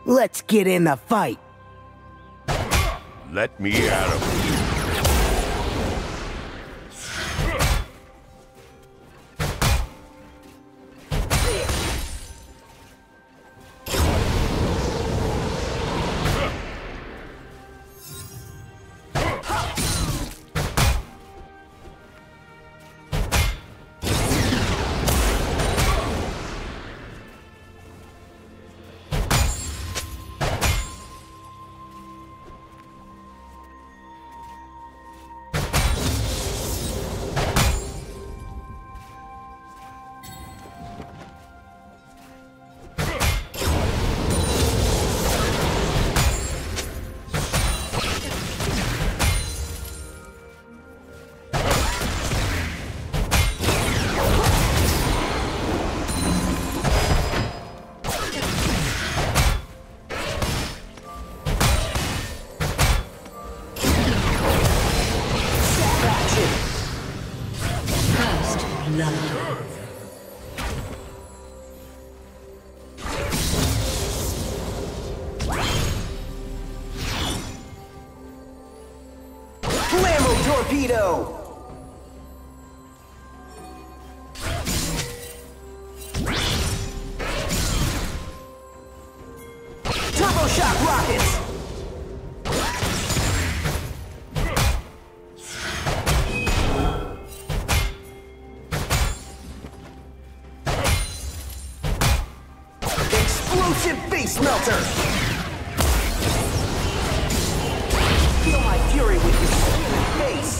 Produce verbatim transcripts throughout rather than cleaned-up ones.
Let's get in the fight. Let me at him. Torpedo! Turbo shock rockets! Explosive face melter! Feel my fury with your screaming face!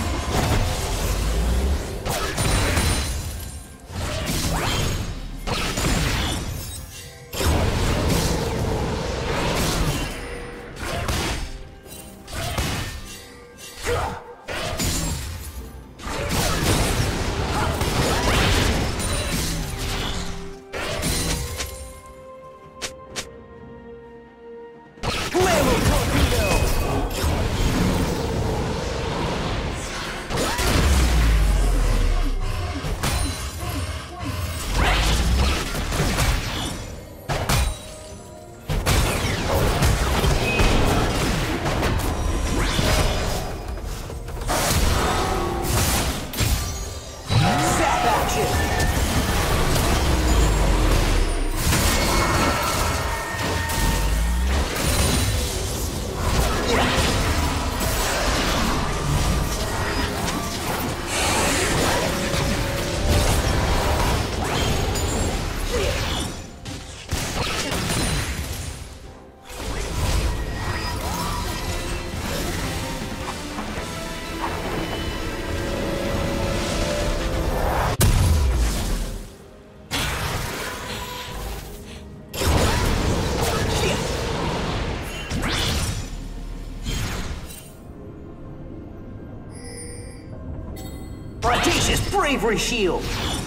Audacious bravery shield!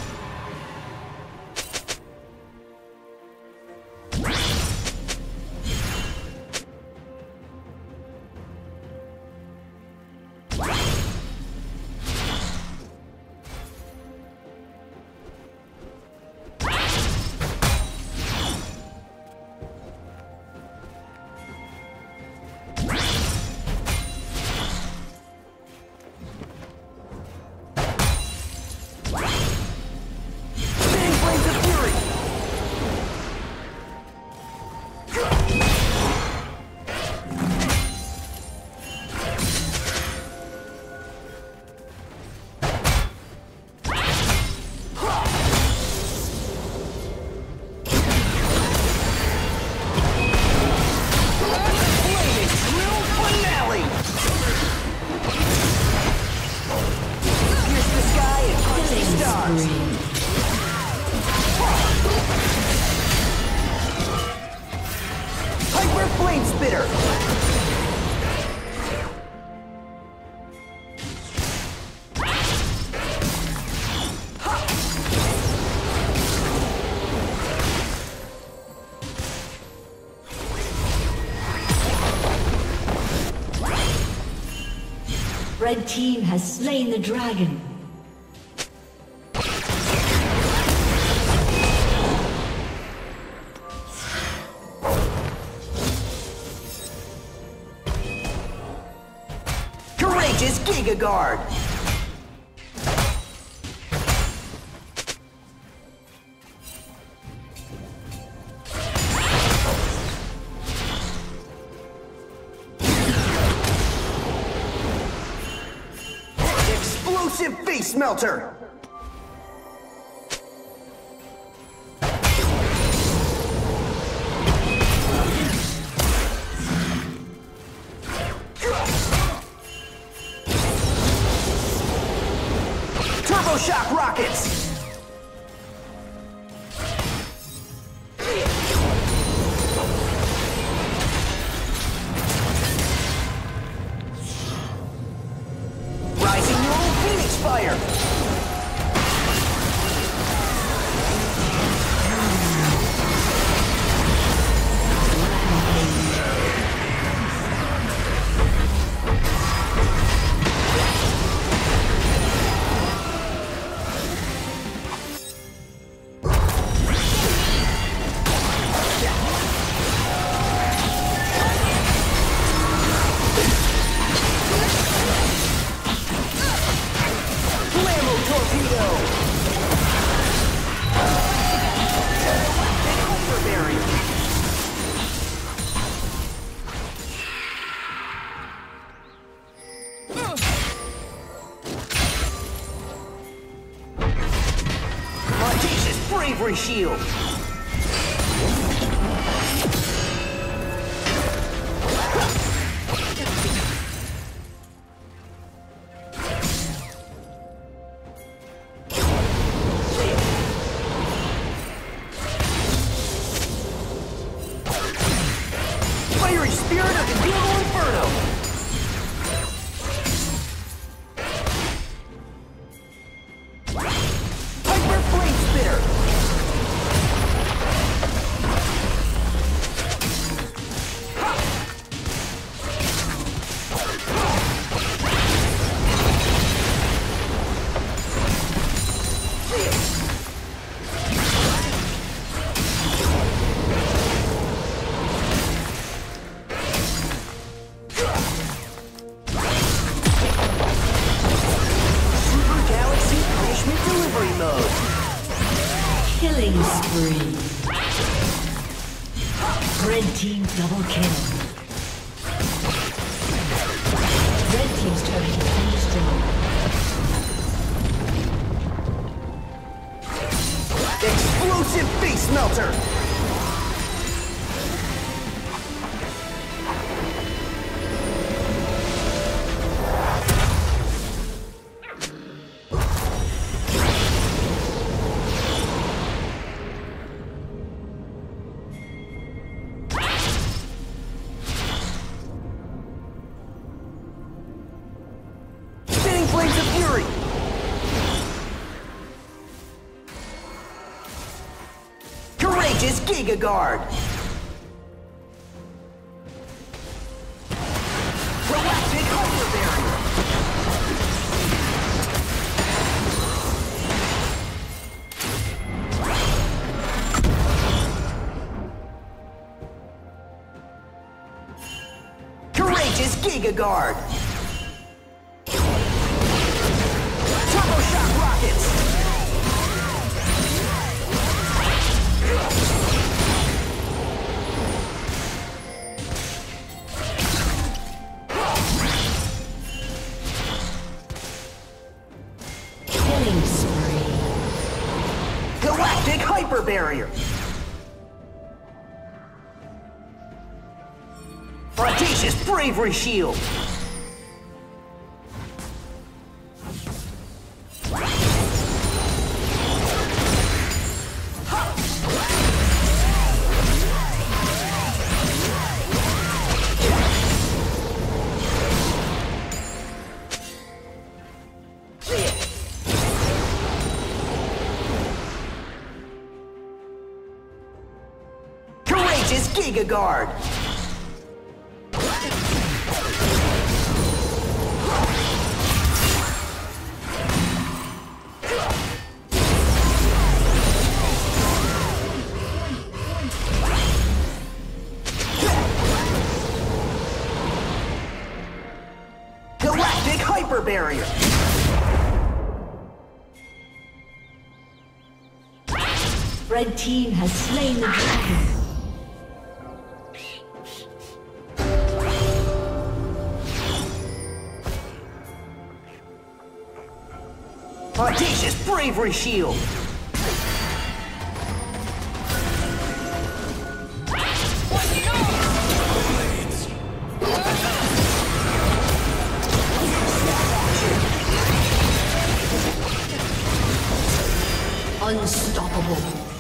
Red team has slain the dragon. Courageous Giga Guard! Explosive Face Melter! Turbo Shock Rockets! Rising Neural Phoenix Fire! Bravery Shield! Fiery Spirit of the Evil Inferno! Killing spree. Red team double kill. Red team's turret has been destroyed. Explosive Face Melter! Flames of Fury! Courageous Giga Guard! Galactic Hyper Barrier! Courageous Giga Guard! Killing spree. Galactic Hyper Barrier! Audacious Bravery Shield! Courageous Giga Guard! barrier. Red team has slain the dragon. Audacious bravery shield. Unstoppable.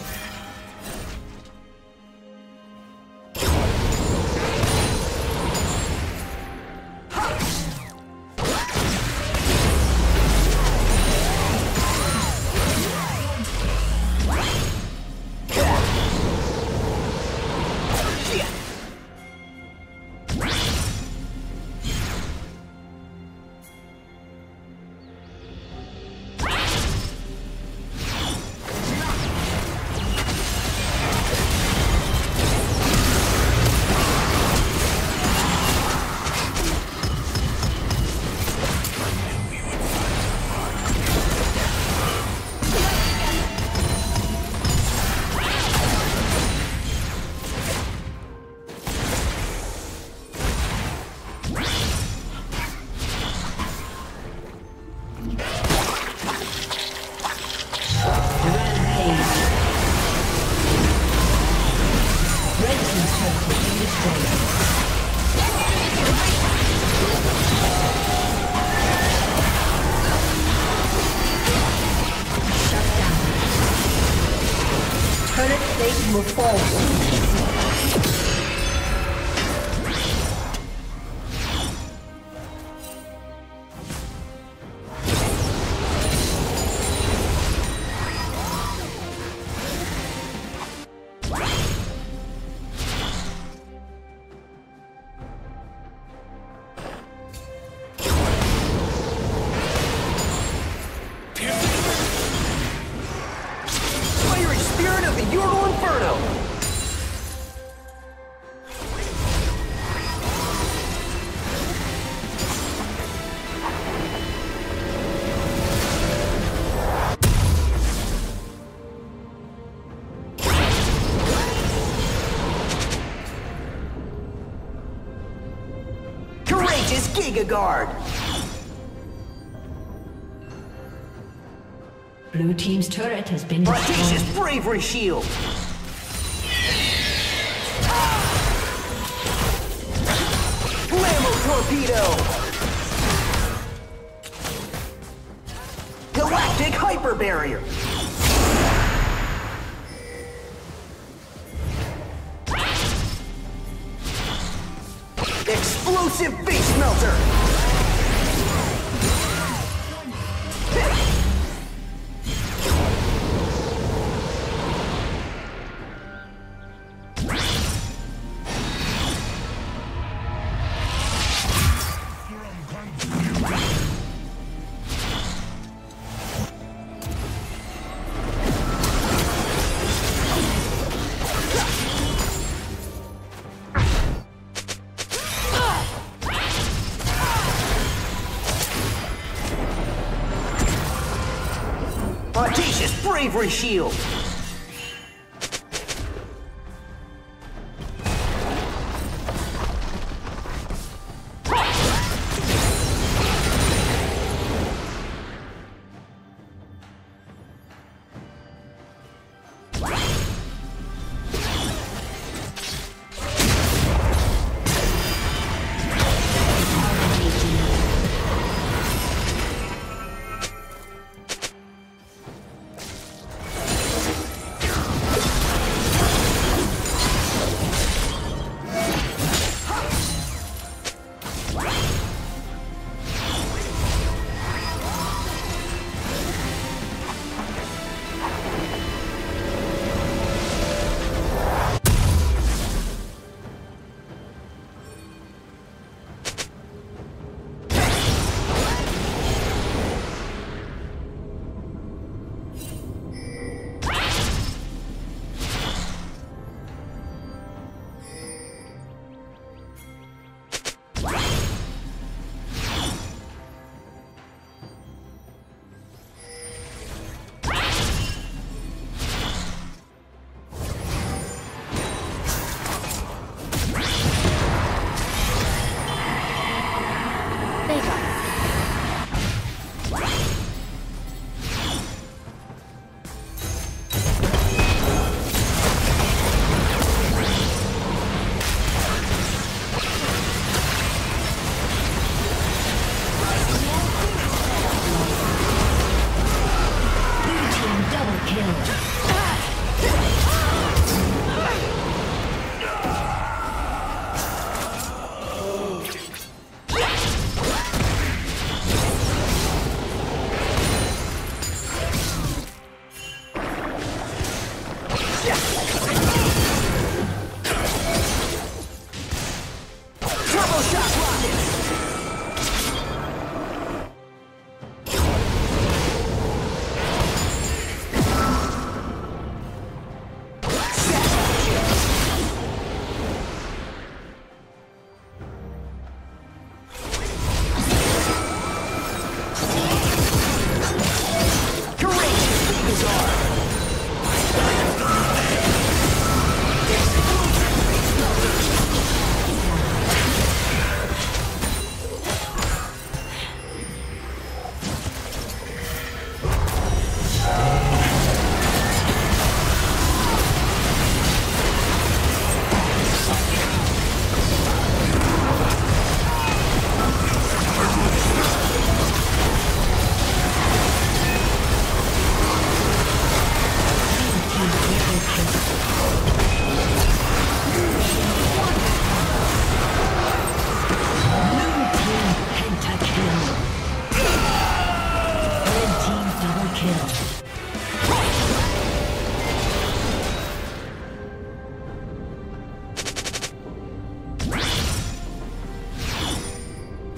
Will fall Giga Guard. Blue team's turret has been destroyed. Audacious bravery shield. Blammo torpedo. Galactic hyper barrier. Explosive face melter! Audacious bravery shield!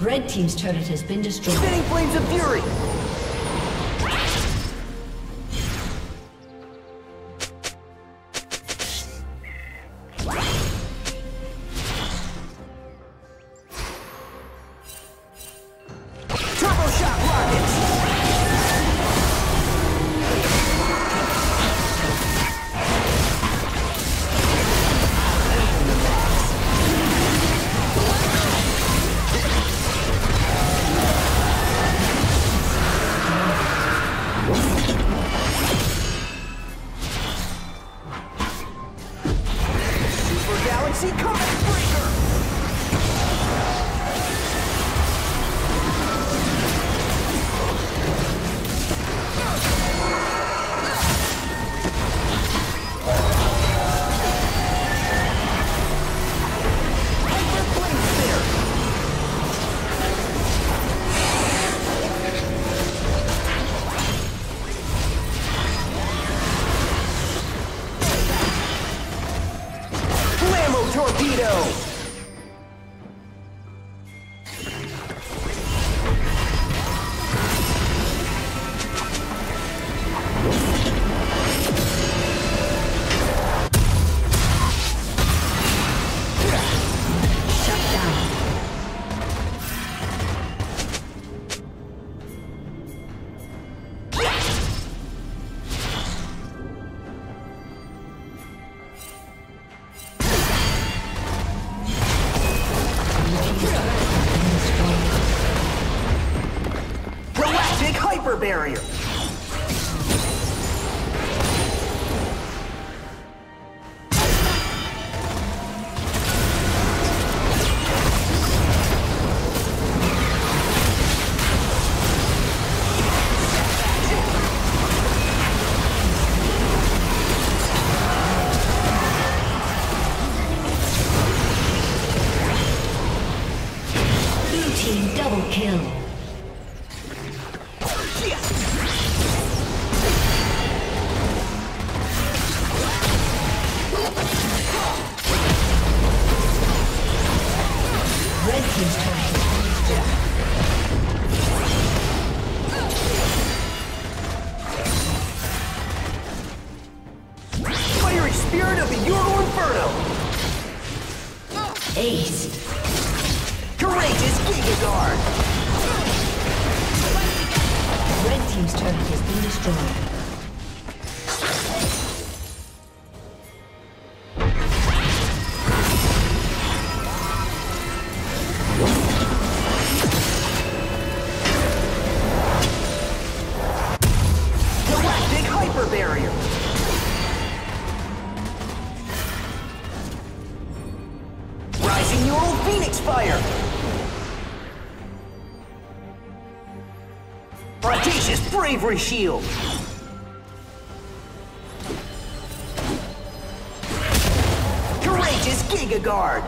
Red team's turret has been destroyed. Spinning flames of fury! Turbo shock rockets! Super Galaxy Comet Breaker! Hyper Flame Sphere! Blammo Torpedo! Shut down. Galactic Hyper Barrier! Blue team double kill. Red team's turret has been destroyed. Fiery Spirit of the Euro Inferno! Ace. Courageous Giga Guard! Red team's turret has been destroyed. Galactic Hyper Barrier! Rising Neural Phoenix Fire! Audacious Bravery Shield! Courageous Giga Guard!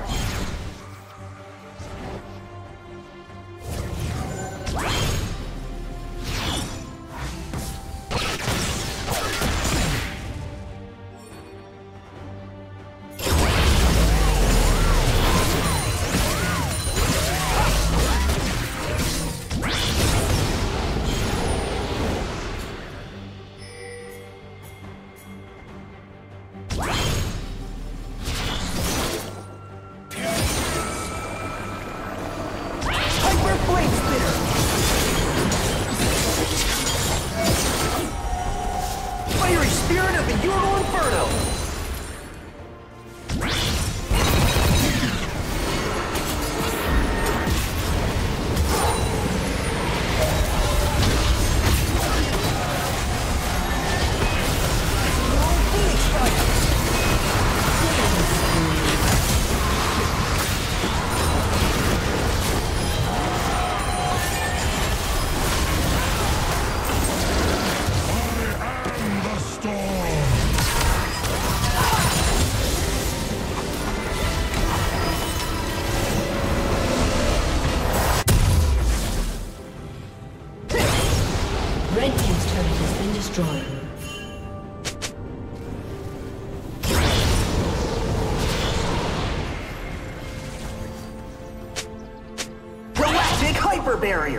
hyper barrier.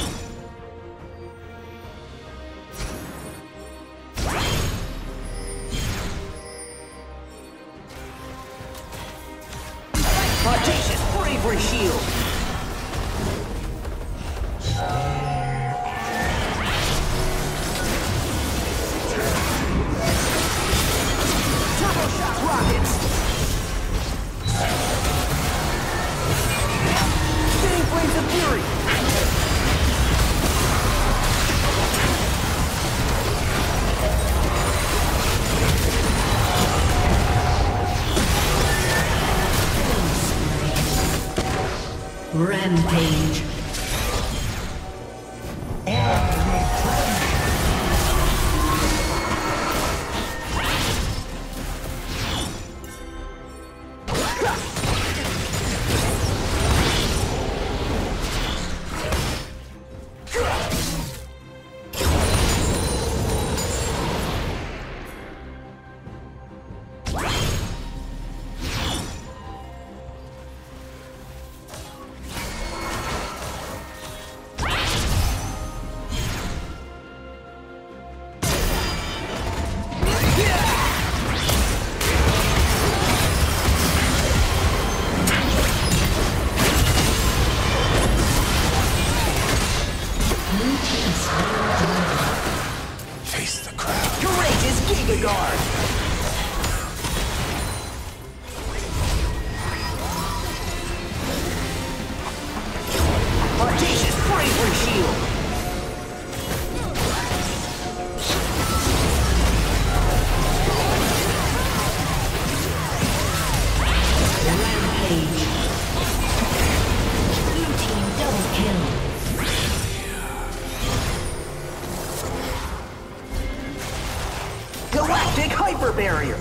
Audacious bravery shield. Turbo shot rockets. Spinning flames of fury. Rampage. Face the crowd. Courageous Giga Guard. Audacious bravery shield. Rampage. Blue team double kill. Galactic hyper barrier.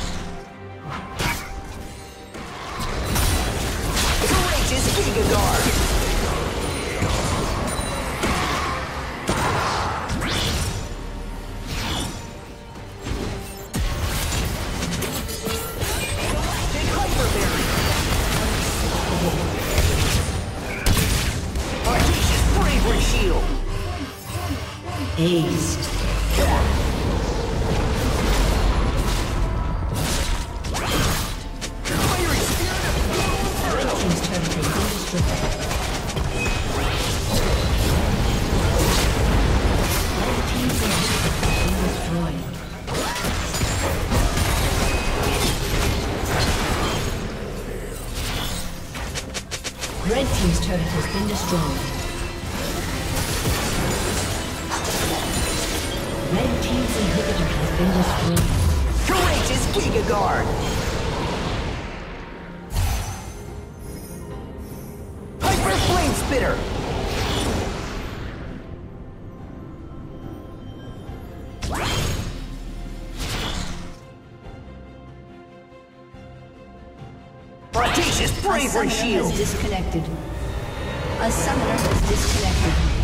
Courageous Giga Guard. Galactic hyper barrier. Audacious bravery shield. Aced. Fiery spirit of Red team's turret has been destroyed. Red team's inhibitor has been destroyed. Red team's turret has been destroyed. Red team's inhibitor has been destroyed. Courageous Giga Guard. Hyper Flame Spitter. Audacious A bravery summoner shield. has disconnected. A summoner has disconnected.